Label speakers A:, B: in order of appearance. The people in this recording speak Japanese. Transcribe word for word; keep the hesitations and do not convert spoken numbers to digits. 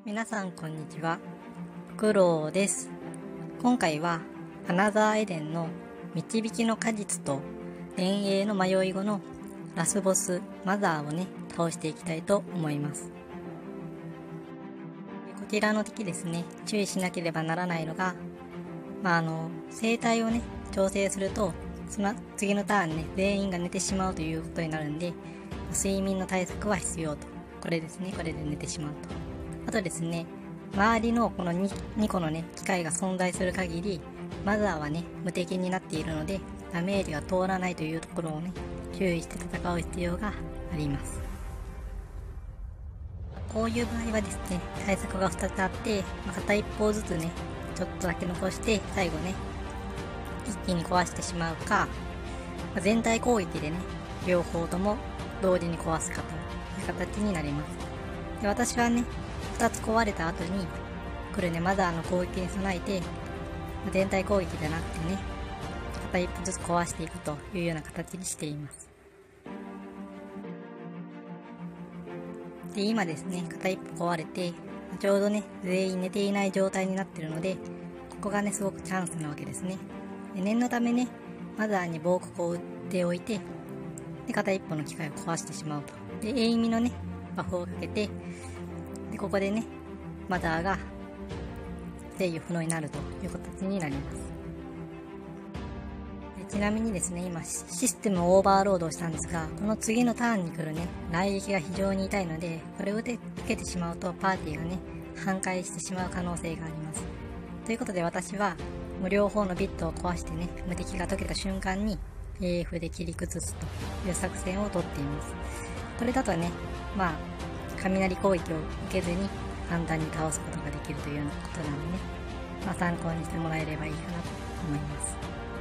A: 皆さんこんにちは、フクロウです。今回はアナザーエデンの導きの果実と幻影の迷い子のラスボスマザーをね倒していきたいと思います。こちらの敵ですね、注意しなければならないのが、まああの生態をね調整するとその次のターンね全員が寝てしまうということになるんで、睡眠の対策は必要と。これですね、これで寝てしまうと。あとですね、周りのこの 2, 2個のね機械が存在する限りマザーはね無敵になっているので、ダメージが通らないというところをね注意して戦う必要があります。こういう場合はですね、対策がふたつあって、まあ、片一方ずつねちょっとだけ残して最後ね一気に壊してしまうか、まあ、全体攻撃でね両方とも同時に壊すかという形になります。で、私はねふたつ壊れた後に来るねマザーの攻撃に備えて、全体攻撃じゃなくてね片一歩ずつ壊していくというような形にしています。で、今ですね片一歩壊れてちょうどね全員寝ていない状態になっているので、ここがねすごくチャンスなわけですね。で、念のためねマザーに防国を打っておいて、で片一歩の機械を壊してしまうと。で、エイミのねバフをかけて、でここでねマザーが制御不能になるという形になります。でちなみにですね、今システムをオーバーロードしたんですが、この次のターンに来るね雷撃が非常に痛いので、これを受けてしまうとパーティーがね半壊してしまう可能性があります。ということで、私はもう両方のビットを壊してね無敵が解けた瞬間に エーエフ で切り崩すという作戦をとっています。これだとね、まあ雷攻撃を受けずに簡単に倒すことができるというようなことなのでね、まあ、参考にしてもらえればいいかなと思います。